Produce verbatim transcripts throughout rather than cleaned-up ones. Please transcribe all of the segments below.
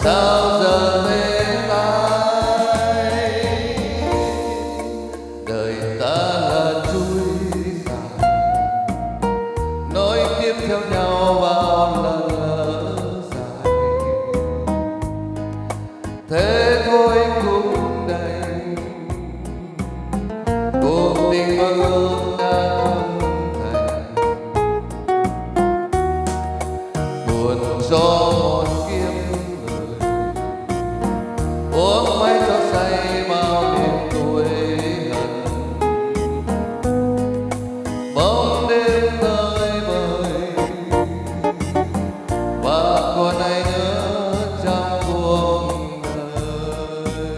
sao giờ thế tay, đời ta là chuỗi dài nối tiếp theo nhau bao lần lỡ dài. Thế thôi cũng đành, cuộc tình mơ ước đã không thành. Buồn cho một kiếp người, uống mấy cho say bao đêm tuổi hận. Bóng đêm tơi bời và còn ai nữa trong cuộc đời.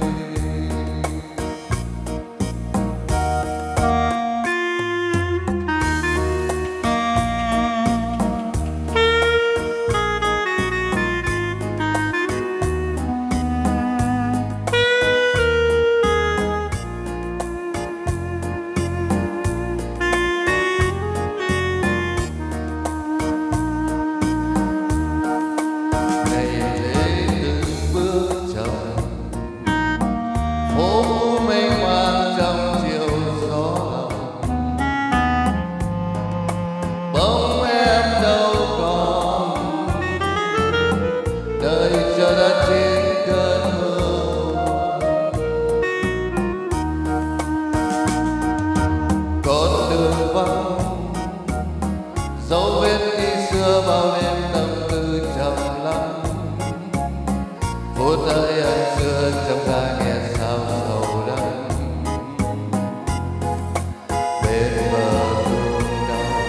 Ngày lễ từng bước chậm, phố mênh mang trong chiều gió lòng. Bóng em đâu còn, đời chờ đã trên cơn mưa. Con đường vắng, dấu vết khi xưa bao đêm tâm tư trầm lắng. Phút ấy anh xưa trong ga nghe sao sầu đắng. Bên bờ thương đau,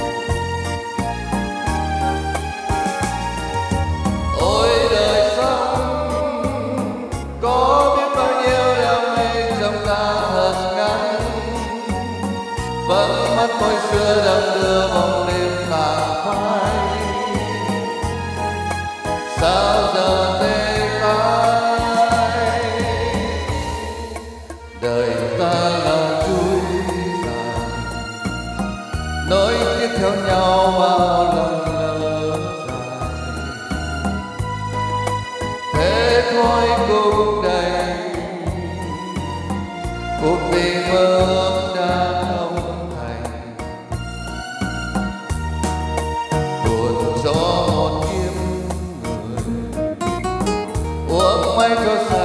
ôi đời sống có biết bao nhiêu đam mê trong ta thật ngắn. Vẫn mắt môi xưa đong đưa bóng đêm tàn phai, sao giờ tê tái. Đời ta là chuỗi dài nối tiếp theo nhau bao lần lỡ dài. Thế thôi cũng đành, cuộc tình mơ ước đã không thành. Buồn cho một kiếp người, uống mấy cho say